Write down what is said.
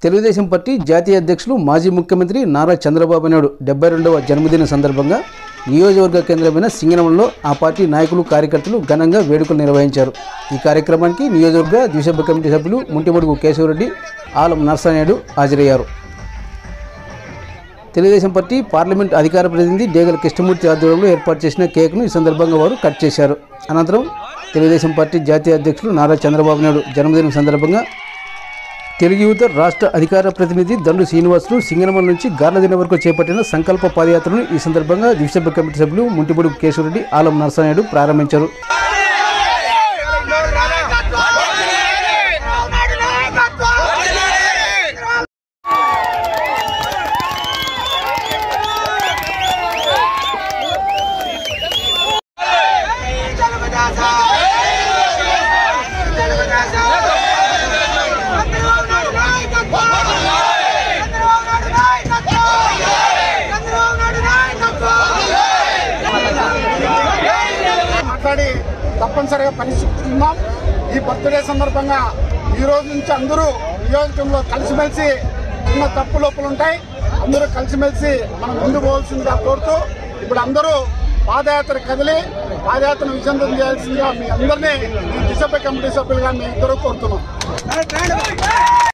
Telugu Desam party జాతీయ అధ్యక్షులు మాజీ ముఖ్యమంత్రి నారా చంద్రబాబు నాయుడు 72వ జన్మదిన సందర్భంగా నియోజకవర్గ కేంద్రమైన సింగనమలలో ఆ పార్టీ నాయకులు కార్యకర్తలు ఘనంగా వేడుకలు నిర్వహించారు। ఈ కార్యక్రమానికి నియోజకవర్గ ద్విసభ్య కమిటీ సభ్యులు ముంటిమడుగు కేశవరెడ్డి, ఆలం నర్సానాయుడు హాజరయ్యారు। తెలుగుదేశం పార్టీ పార్లమెంట్ అధికార ప్రతినిధి డేగల కృష్ణమూర్తి ఆధ్వర్యంలో ఏర్పాటు చేసిన కేక్ను ఈ సందర్భంగా వారు కట్ చేశారు। అనంతరం తెలుగుదేశం పార్టీ జాతీయ అధ్యక్షులు నారా చంద్రబాబు నాయుడు జన్మదినం సందర్భంగా తెలుగు యువత రాష్ట్ర అధికార ప్రతినిధి దండు శ్రీనివాసులు సింగనమల నుంచి గార్లదిన వరకు చేపట్టిన సంకల్ప పాదయాత్రను ఈ సందర్భంగా ద్విసభ్య కమిటీ సభ్యులు ముంటిమడుగు కేశవరెడ్డి, ఆలం నర్సానాయుడు ప్రారంభించారు। తప్పనిసరిగా పరిశీలిస్తున్నాం। ఈ బర్త్డే సందర్భంగా ఈ రోజు నుంచి అందరూ నియోజకవర్గంలో కలిసిమెలిసి చిన్న తప్పు లోపలు ఉంటాయి, అందరూ కలిసిమెలిసి మనం ముందు పోవాల్సిందిగా కోరుతూ ఇప్పుడు అందరూ పాదయాత్ర కదిలి పాదయాత్రను విజయవంతం చేయాల్సిందిగా మీ అందరినీ ఈ ద్విసభ్య కమిటీ సభ్యులుగా మీ ఇద్దరు కోరుతున్నాం।